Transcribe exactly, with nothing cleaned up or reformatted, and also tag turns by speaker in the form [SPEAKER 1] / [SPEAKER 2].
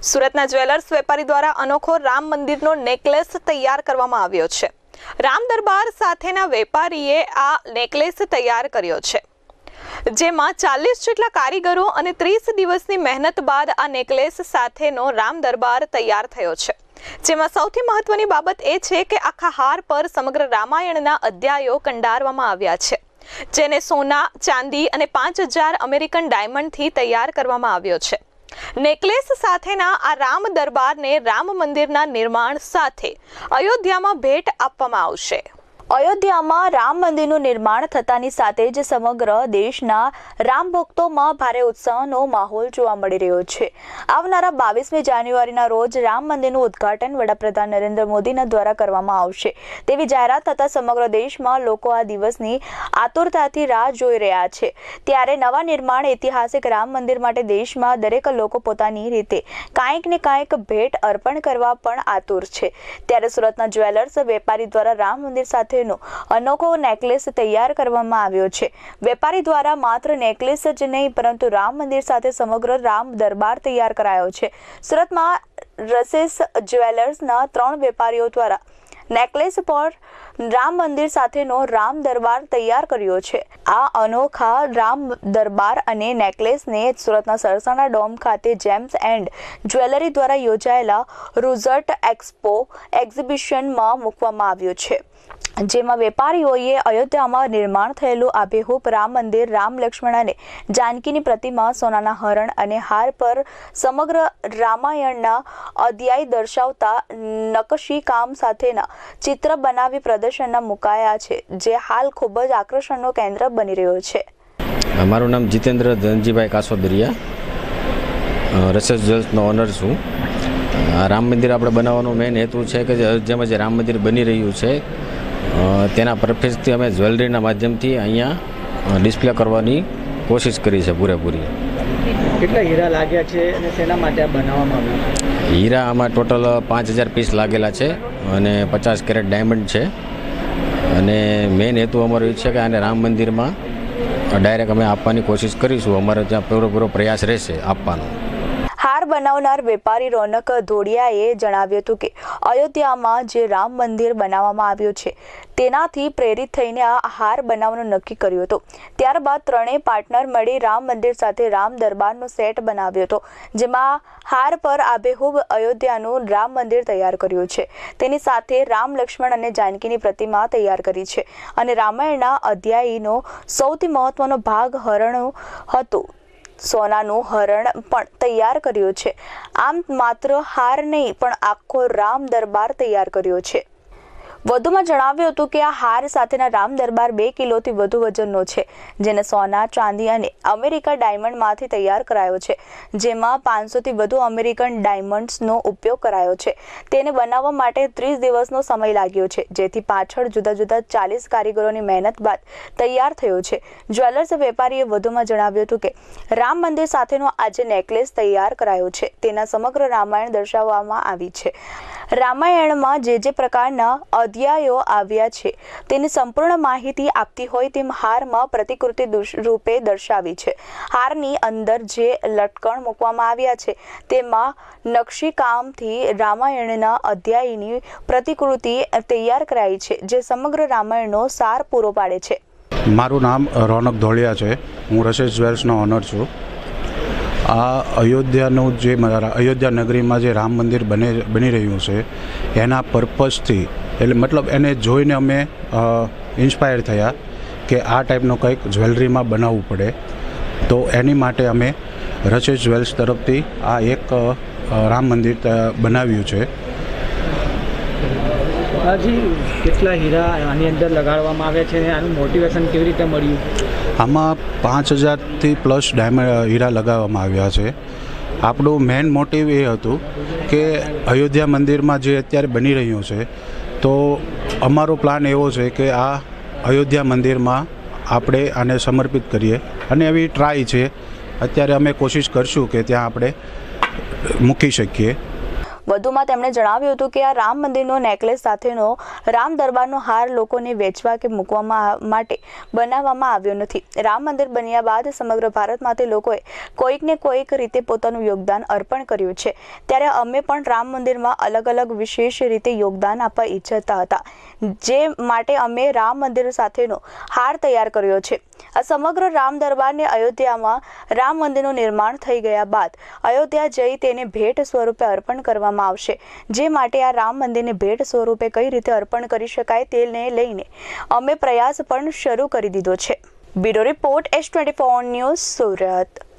[SPEAKER 1] સુરતના જ્વેલર્સ વેપારી દ્વારા અનોખો રામ મંદિરનો નેકલેસ તૈયાર કરવામાં આવ્યો છે। રામ દરબાર સાથેના વેપારીએ આ નેકલેસ તૈયાર કર્યો છે, જેમાં ચાલીસ જેટલા કારીગરો અને ત્રીસ દિવસની મહેનત બાદ આ નેકલેસ સાથેનો રામ દરબાર તૈયાર થયો છે। જેમાં સૌથી મહત્વની બાબત એ છે કે આખા હાર પર સમગ્ર રામાયણના અધ્યાયો કંડારવામાં આવ્યા છે, જેને સોના, ચાંદી અને પાંચ હજાર અમેરિકન ડાયમંડથી તૈયાર કરવામાં આવ્યો છે। નેકલેસ સાથેના આ રામ દરબારને રામ મંદિરના નિર્માણ સાથે અયોધ્યામાં ભેટ આપવામાં આવશે।
[SPEAKER 2] અયોધ્યામાં રામ મંદિરનું નિર્માણ થતાની સાથે જ સમગ્ર દેશના રામ ભક્તોમાં ભારે ઉત્સાહનો માહોલ જોવા મળી રહ્યો છે। આવનારા બાવીસમી જાન્યુઆરીના રોજ રામ મંદિરનું ઉદ્ઘાટન વડાપ્રધાન નરેન્દ્ર મોદીના દ્વારા કરવામાં આવશે તેવી જાહેરાત થતાં સમગ્ર દેશમાં લોકો આ દિવસની આતુરતાથી રાહ જોઈ રહ્યા છે। ત્યારે નવા નિર્માણ ઐતિહાસિક રામ મંદિર માટે દેશમાં દરેક લોકો પોતાની રીતે કાંઈક ને કાંઈક ભેટ અર્પણ કરવા પણ આતુર છે। ત્યારે સુરતના જ્વેલર્સ વેપારી દ્વારા રામ મંદિર સાથે અનોખો નેકલેસ તૈયાર કરવામાં આવ્યો છે। વેપારી દ્વારા માત્ર નેકલેસ જ નહીં પરંતુ રામ મંદિર સાથે સમગ્ર રામ દરબાર તૈયાર કરાયો છે। સુરતમાં રસેસ જ્વેલર્સના ત્રણ વેપારીઓ દ્વારા નેકલેસ પર રામ મંદિર સાથેનો રામ દરબાર તૈયાર કર્યો છે। આ અનોખા રામ દરબાર અને નેકલેસને સુરતના સરસાણા ડોમ ખાતે જેમ્સ એન્ડ જ્વેલરી દ્વારા યોજાયેલા રૂઝર્ટ એક્સપો એક્ઝિબિશનમાં મૂકવામાં આવ્યો છે, જેમાં વેપારીઓએ અયોધ્યામાં નિર્માણ થયેલું આબેહૂબ રામ મંદિર, રામ, લક્ષ્મણ અને જાનકીની પ્રતિમા, સોનાના હરણ અને હાર પર સમગ્ર રામાયણના અધ્યાય દર્શાવતા નકશી કામ સાથેના ચિત્ર બનાવી પ્રદર્શનમાં મુકાયા છે, જે હાલ ખૂબ જ આકર્ષણનું કેન્દ્ર બની રહ્યો છે।
[SPEAKER 3] મારું નામ જીતેન્દ્ર ધનજીભાઈ કાસોદરિયા, રસેસ જ્વેલ્સનો ઓનર છું। રામ મંદિર આપણે બનાવવાનો મેઇન હેતુ છે કે અયોધ્યામાં જે રામ મંદિર બની રહ્યું છે તેના પરફેક્ટથી અમે જ્વેલરીના માધ્યમથી અહીંયા ડિસ્પ્લે કરવાની કોશિશ કરી છે પૂરેપૂરી।
[SPEAKER 4] કેટલા હીરા લાગ્યા છે અને શેના માટે બનાવવામાં આવ્યું છે?
[SPEAKER 3] હીરા આમાં ટોટલ પાંચ હજાર પીસ લાગેલા છે અને પચાસ કેરેટ ડાયમંડ છે અને મેઇન હેતુ અમારો એ છે કે આને રામ મંદિરમાં ડાયરેક્ટ અમે આપવાની કોશિશ કરીશું। અમારે ત્યાં પૂરો પ્રયાસ રહેશે આપવાનો।
[SPEAKER 2] હાર બનાવનાર વેપારી રોનક ધોડિયાએ જણાવ્યું હતું કે અયોધ્યામાં જે રામ મંદિર બનાવવામાં આવ્યું છે તેનાથી પ્રેરિત થઈને આ હાર બનાવવાનું નક્કી કર્યું હતું। ત્યારબાદ ત્રણેય પાર્ટનર મળી રામ મંદિર સાથે રામ દરબારનો સેટ બનાવ્યો હતો, જેમાં હાર પર આબેહૂબ અયોધ્યાનું રામ મંદિર તૈયાર કર્યું છે। તેની સાથે રામ, લક્ષ્મણ અને જાનકીની પ્રતિમા તૈયાર કરી છે અને રામાયણના અધ્યાયનો સૌથી મહત્વનો ભાગ હરણ હતું, સોનાનું હરણ પણ તૈયાર કર્યું છે। આમ માત્ર હાર નહીં પણ આખો રામ દરબાર તૈયાર કર્યો છે। વધુમાં જણાવ્યું હતું કે આ હાર સાથેના રામ દરબાર બે કિલોથી વધુ વજનનો છે, જેને સોના, ચાંદી અને અમેરિકન ડાયમંડમાંથી તૈયાર કરાયો છે, જેમાં પાંચસોથી વધુ અમેરિકન ડાયમંડ્સનો ઉપયોગ કરાયો છે। તેને બનાવવા માટે ત્રીસ દિવસનો સમય લાગ્યો છે, જેથી પાછળ જુદા જુદા ચાલીસ કારીગરોની મહેનત બાદ તૈયાર થયો છે। જ્વેલર્સ વેપારીએ વધુમાં જણાવ્યું હતું કે રામ મંદિર સાથેનો આજે નેકલેસ તૈયાર કરાયો છે તેના સમગ્ર રામાયણ દર્શાવવામાં આવી છે। રામાયણમાં જે જે પ્રકારના અધ્યાયો આવ્યા છે તેની સંપૂર્ણ માહિતી આપતી હોય તેમ હારમાં પ્રતિકૃતિ રૂપે દર્શાવી છે। હારની અંદર જે લટકણ મૂકવામાં આવ્યા છે તેમાં નકશીકામથી રામાયણના અધ્યાયની પ્રતિકૃતિ તૈયાર કરાઈ છે, જે સમગ્ર રામાયણનો સાર પૂરો પાડે છે।
[SPEAKER 5] મારું નામ રોનક ધોળિયા છે, હું રસેસ જ્વેલ્સનો ઓનર છું। આ અયોધ્યાનું જે અયોધ્યા નગરીમાં જે રામ મંદિર બને બની રહ્યું છે એના પર્પઝથી એટલે મતલબ એને જોઈને અમે ઇન્સ્પાયર થયા કે આ ટાઈપનું કંઈક જ્વેલરીમાં બનાવવું પડે, તો એની માટે અમે રસેસ જ્વેલ્સ તરફથી આ એક રામ મંદિર બનાવ્યું છે।
[SPEAKER 4] હજી કેટલા હીરા આની અંદર લગાડવામાં આવ્યા છે અને આનું મોટિવેશન કેવી રીતે મળ્યું?
[SPEAKER 5] આમાં પાંચ હજારથી પ્લસ ડાયમંડ હીરા લગાવવામાં આવ્યા છે। આપણું મેઇન મોટિવ એ હતું કે અયોધ્યા મંદિરમાં જે અત્યારે બની રહ્યું છે તો અમારો પ્લાન એવો છે કે આ અયોધ્યા મંદિરમાં આપણે આને સમર્પિત કરીએ અને એવી ટ્રાય છે, અત્યારે અમે કોશિશ કરશું કે ત્યાં આપણે મૂકી શકીએ।
[SPEAKER 2] વધુમાં તેમણે જણાવ્યું હતું કે આ રામ મંદિરનો નેકલેસ સાથેનો રામ દરબારનો હાર લોકોને વેચવા કે મૂકવામાં માટે બનાવવામાં આવ્યો નથી. રામ મંદિર બન્યા બાદ સમગ્ર ભારતમાંથી લોકોએ કોઈક ને કોઈક રીતે પોતાનું યોગદાન અર્પણ કર્યું છે. ત્યારે અમે પણ રામ મંદિરમાં અલગ અલગ વિશેષ રીતે યોગદાન આપવા ઈચ્છતા હતા, જે માટે અમે રામ મંદિર સાથેનો હાર તૈયાર કર્યો છે. આ સમગ્ર રામ દરબારને અયોધ્યામાં રામ મંદિરનું નિર્માણ થઈ ગયા બાદ અયોધ્યા જઈ તેને ભેટ સ્વરૂપે અર્પણ કરવામાં આવશે, જે માટે આ રામ મંદિરને ભેટ સ્વરૂપે કઈ રીતે અર્પણ કરી શકાય તેને લઈને અમે પ્રયાસ પણ શરૂ કરી દીધો છે. Bureau report S twenty four news, Surat.